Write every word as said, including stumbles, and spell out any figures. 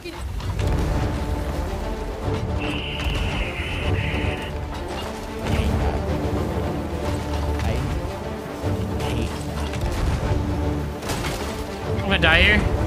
fucking. I hate that. I'm gonna die here.